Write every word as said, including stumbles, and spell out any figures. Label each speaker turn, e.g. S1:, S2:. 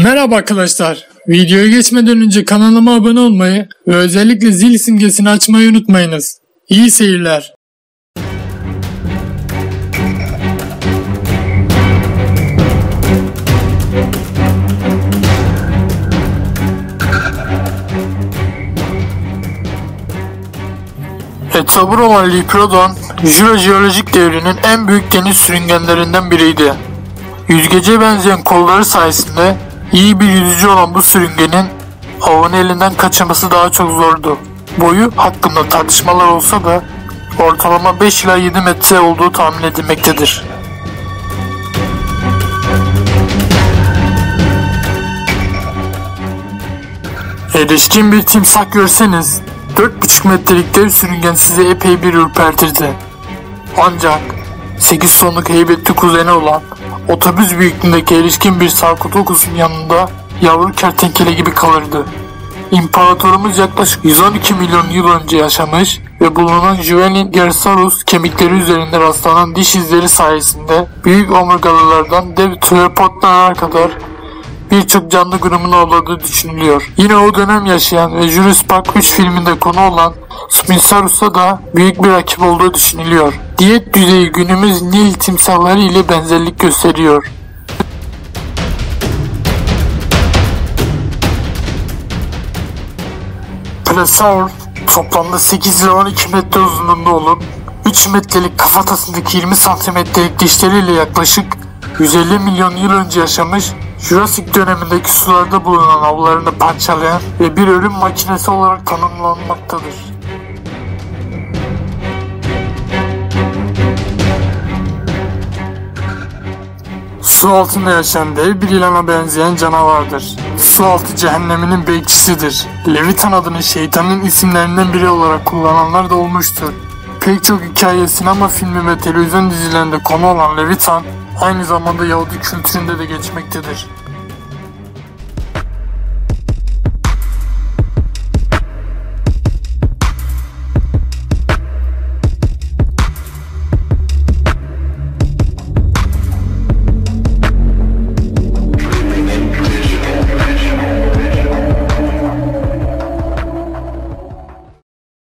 S1: Merhaba arkadaşlar. Videoya geçmeden önce kanalıma abone olmayı ve özellikle zil simgesini açmayı unutmayınız. İyi seyirler. Heterobromalliprodon, Jurojeolojik devrinin en büyük deniz sürüngenlerinden biriydi. Yüzgece benzeyen kolları sayesinde iyi bir yüzücü olan bu sürüngenin avını elinden kaçırması daha çok zordu. Boyu hakkında tartışmalar olsa da ortalama beş ila yedi metre olduğu tahmin edilmektedir. Erişkin bir timsah görseniz dört buçuk metrelik dev sürüngen sizi epey bir ürpertirdi. Ancak sekiz tonluk heybetli kuzeni olan otobüs büyüklüğündeki erişkin bir Sarkotokus'un yanında yavru kertenkele gibi kalırdı. İmparatorumuz yaklaşık yüz on iki milyon yıl önce yaşamış ve bulunan Juvenin-Gersaurus kemikleri üzerinde rastlanan diş izleri sayesinde büyük omurgalılardan dev teropodlara kadar birçok canlı grubunu avladığı düşünülüyor. Yine o dönem yaşayan ve Jurassic Park üç filminde konu olan Spinosaurus'a da büyük bir rakip olduğu düşünülüyor. Diyet düzeyi günümüz Nil timsahları ile benzerlik gösteriyor. Plesiosaurus toplamda sekiz ile on iki metre uzunluğunda olup üç metrelik kafatasındaki yirmi santimetrelik dişleriyle yaklaşık yüz elli milyon yıl önce yaşamış, Jurassic dönemindeki sularda bulunan avlarını parçalayan ve bir ölüm makinesi olarak tanımlanmaktadır. Su altında yaşayan dev bir yılana benzeyen canavardır. Su altı cehenneminin bekçisidir. Leviathan adını şeytanın isimlerinden biri olarak kullananlar da olmuştur. Pek çok hikaye, sinema filmi ve televizyon dizilerinde konu olan Leviathan aynı zamanda Yahudi kültüründe de geçmektedir.